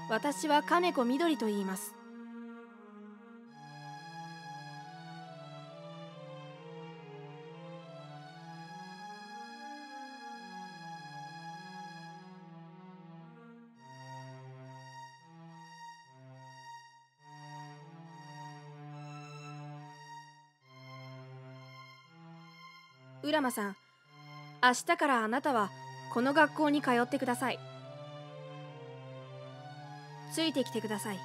私は金子みどりと言います。浦間さん、明日からあなたはこの学校に通ってください。ついてきてください。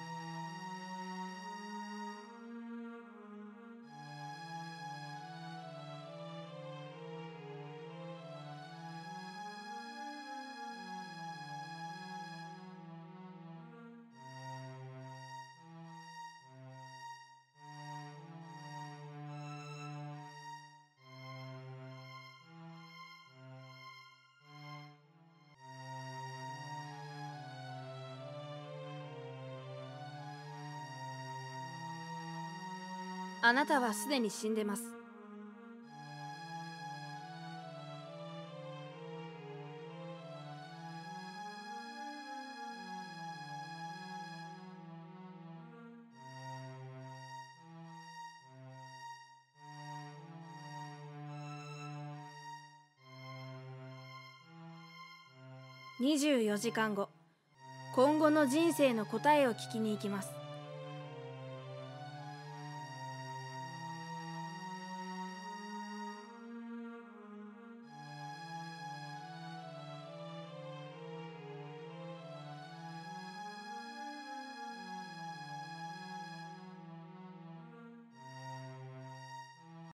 あなたはすでに死んでます。24時間後、今後の人生の答えを聞きに行きます。